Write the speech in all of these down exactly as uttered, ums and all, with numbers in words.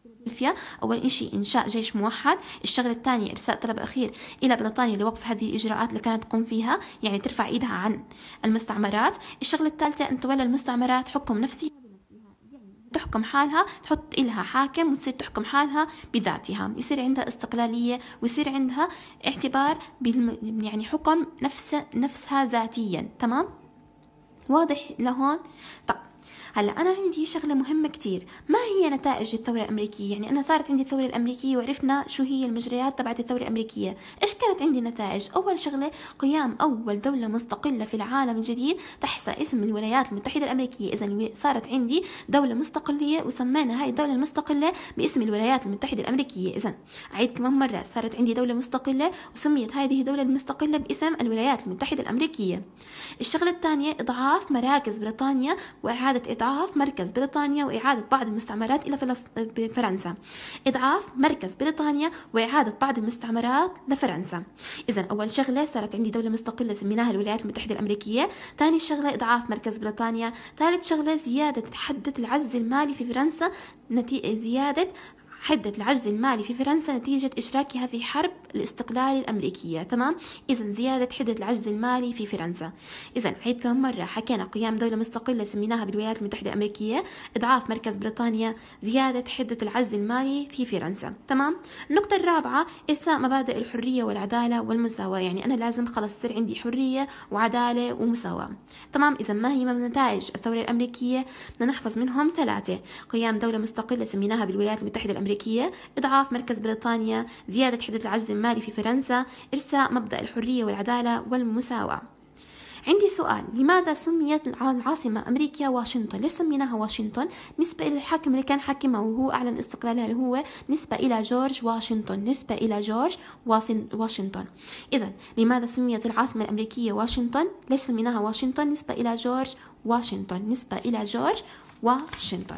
فيها. أول إشي إنشاء جيش موحد. الشغلة الثانية إرسال طلب أخير إلى بريطانيا لوقف هذه الإجراءات اللي كانت تقوم فيها، يعني ترفع إيدها عن المستعمرات. الشغلة الثالثة أن تولى المستعمرات حكم نفسي، تحكم حالها، تحط إلها حاكم وتصير تحكم حالها بذاتها، يصير عندها استقلالية ويصير عندها اعتبار بالم... يعني حكم نفس نفسها ذاتيا. تمام، واضح لهون؟ طب هلا انا عندي شغله مهمه كتير، ما هي نتائج الثوره الامريكيه؟ يعني انا صارت عندي الثوره الامريكيه وعرفنا شو هي المجريات تبعت الثوره الامريكيه. ايش كانت عندي نتائج؟ اول شغله قيام اول دوله مستقله في العالم الجديد تحت اسم الولايات المتحده الامريكيه. اذا صارت عندي دوله مستقليه وسمينا هاي الدوله المستقله باسم الولايات المتحده الامريكيه. اذا اعيد كمان مره، صارت عندي دوله مستقله وسميت هذه الدوله المستقله باسم الولايات المتحده الامريكيه. الشغله الثانيه اضعاف مراكز بريطانيا واعاده إضعاف مركز بريطانيا وإعادة بعض المستعمرات إلى فلس... فرنسا. إضعاف مركز بريطانيا وإعادة بعض المستعمرات لفرنسا. إذا أول شغلة صارت عندي دولة مستقلة سميناها الولايات المتحدة الأمريكية. ثاني شغلة إضعاف مركز بريطانيا. ثالث شغلة زيادة حدة العجز المالي في فرنسا، نتي... زيادة حدة العجز المالي في فرنسا نتيجة إشراكها في حرب الاستقلال الأمريكية. تمام، إذا زيادة حدة العجز المالي في فرنسا. إذا عيد كم مرة، حكينا قيام دولة مستقلة سميناها بالولايات المتحدة الأمريكية، إضعاف مركز بريطانيا، زيادة حدة العجز المالي في فرنسا. تمام. النقطة الرابعة إرساء مبادئ الحرية والعدالة والمساواة، يعني أنا لازم خلص يصير عندي حرية وعدالة ومساواة. تمام. إذا ما هي من نتائج الثورة الأمريكية؟ بدنا نحفظ منهم ثلاثة: قيام دولة مستقلة سميناها بالولايات المتحدة الأمريكية، إضعاف مركز بريطانيا، زيادة حدة العجز المالي في فرنسا، إرساء مبدأ الحرية والعدالة والمساواة. عندي سؤال: لماذا سميت العاصمة أمريكا واشنطن؟ ليش سميناها واشنطن؟ نسبة إلى الحاكم اللي كان حاكمها وهو أعلن استقلالها، اللي هو نسبة إلى جورج واشنطن، نسبة إلى جورج واشنطن. إذا لماذا سميت العاصمة الأمريكية واشنطن؟ ليش سميناها واشنطن؟ نسبة إلى جورج واشنطن، نسبة إلى جورج واشنطن.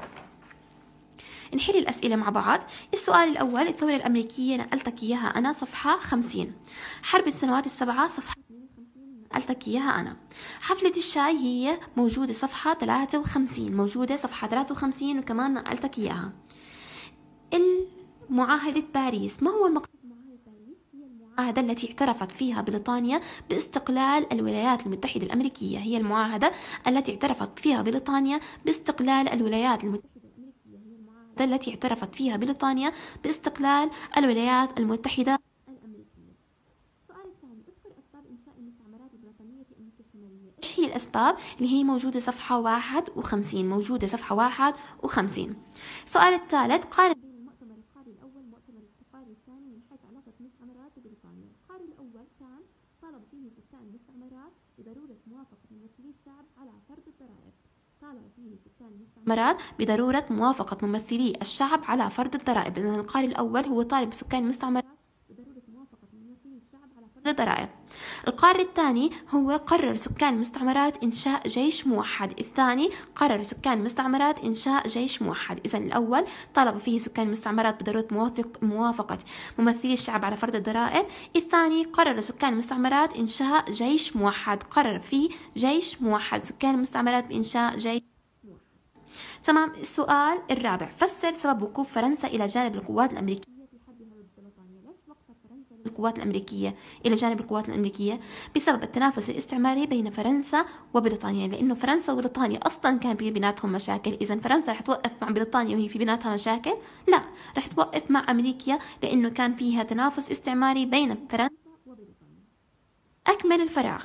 نحل الأسئلة مع بعض. السؤال الأول: الثورة الأمريكية، نقلتك إياها أنا صفحة خمسين. حرب السنوات السبعة صفحة نقلتك إياها أنا. حفلة الشاي هي موجودة صفحة ثلاثة وخمسين، موجودة صفحة ثلاثة وخمسين وكمان نقلتك إياها. المعاهدة باريس، ما هو المقصود بمعاهدة باريس؟ هي المعاهدة التي اعترفت فيها بريطانيا باستقلال الولايات المتحدة الأمريكية، هي المعاهدة التي اعترفت فيها بريطانيا باستقلال الولايات المتحدة التي اعترفت فيها بريطانيا باستقلال الولايات المتحدة الأمريكية. السؤال الثاني: اذكر أسباب إنشاء المستعمرات البريطانية في أمريكا الشمالية. إيش هي الأسباب؟ اللي هي موجودة صفحة واحد وخمسين، موجودة صفحة واحد وخمسين. السؤال الثالث: قارن بين المؤتمر القاري الأول والمؤتمر القاري الثاني من حيث علاقة المستعمرات ببريطانيا. القاري الأول كان طالب فيه سكان المستعمرات بضرورة موافقة ممثلي الشعب على فرض الضرائب. طالب فيه سكان المستعمرات بضرورة موافقة ممثلي الشعب على فرض الضرائب. إذن القارئ الأول هو طالب سكان المستعمرات بضرورة موافقة ممثلي الشعب على فرض الضرائب. القارئ الثاني هو قرر سكان المستعمرات إنشاء جيش موحد. الثاني قرر سكان المستعمرات إنشاء جيش موحد. إذن الأول طالب فيه سكان المستعمرات بضرورة موافق موافقة ممثلي الشعب على فرض الضرائب. الثاني قرر سكان المستعمرات إنشاء جيش موحد، قرر فيه جيش موحد سكان المستعمرات بإنشاء جيش موحد. تمام. السؤال الرابع: فسر سبب وقوف فرنسا إلى جانب القوات الأمريكية في حربها ضد بريطانيا. ليش وقفت فرنسا القوات الأمريكية إلى جانب القوات الأمريكية؟ بسبب التنافس الاستعماري بين فرنسا وبريطانيا، لأنه فرنسا وبريطانيا أصلا كان في بيناتهم مشاكل. إذا فرنسا رح توقف مع بريطانيا وهي في بيناتها مشاكل؟ لا، رح توقف مع أمريكا لأنه كان فيها تنافس استعماري بين فرنسا وبريطانيا. أكمل الفراغ.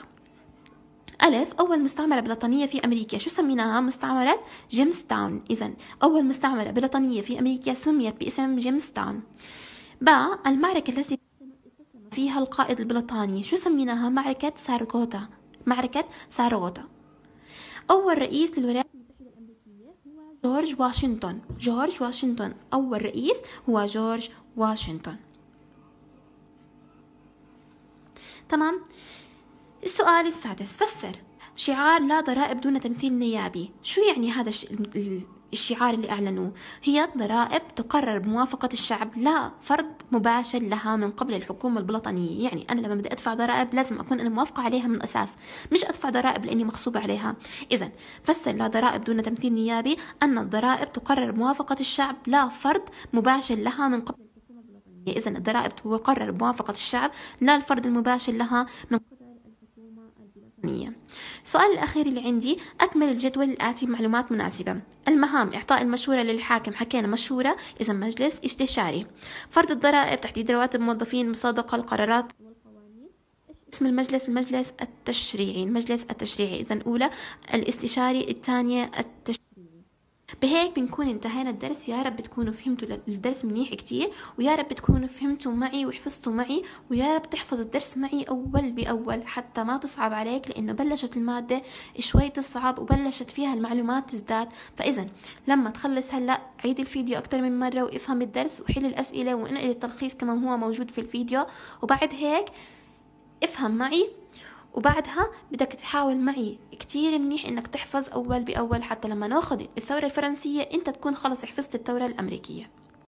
ألف: أول مستعمرة بريطانية في أمريكا، شو سميناها؟ مستعمرة جيمس تاون. إذن أول مستعمرة بريطانية في أمريكا سميت باسم جيمس تاون. باء: المعركة التي استسلم فيها القائد البريطاني، شو سميناها؟ معركة ساروغوتا، معركة ساروغوتا. أول رئيس للولايات المتحدة الأمريكية هو جورج واشنطن، جورج واشنطن، أول رئيس هو جورج واشنطن. تمام. السؤال السادس: فسر شعار لا ضرائب دون تمثيل نيابي. شو يعني هذا الشعار اللي أعلنوه هي ضرائب تقرر بموافقة الشعب لا فرض مباشر لها من قبل الحكومة البريطانية. يعني أنا لما بدي أدفع ضرائب لازم أكون أنا موافقة عليها من الأساس، مش أدفع ضرائب لأني مغصوبة عليها. إذن فسر لا ضرائب دون تمثيل نيابي أن الضرائب تقرر بموافقة الشعب لا فرض مباشر لها من قبل الحكومة البريطانية. إذن الضرائب تقرر بموافقة الشعب لا الفرض المباشر لها من قبل الحكومة البريطانية. السؤال الأخير اللي عندي، أكمل الجدول الآتي بمعلومات مناسبة. المهام، إعطاء المشورة للحاكم، حكينا مشورة إذا مجلس استشاري. فرض الضرائب، تحديد رواتب الموظفين، مصادقة القرارات والقوانين. اسم المجلس، المجلس التشريعي، المجلس التشريعي. إذا أولى الاستشاري، الثانية التشريعي. بهيك بنكون انتهينا الدرس. يا رب تكونوا فهمتوا الدرس منيح كتير، ويا رب تكونوا فهمتوا معي وحفظتوا معي، ويا رب تحفظ الدرس معي أول بأول حتى ما تصعب عليك، لأنه بلشت المادة شوي تصعب وبلشت فيها المعلومات تزداد. فإذا لما تخلص هلأ عيد الفيديو أكتر من مرة وافهم الدرس وحل الأسئلة وانقل التلخيص كما هو موجود في الفيديو، وبعد هيك افهم معي، وبعدها بدك تحاول معي كتير منيح انك تحفظ اول باول حتى لما ناخذ الثورة الفرنسية انت تكون خلص حفظت الثورة الامريكية.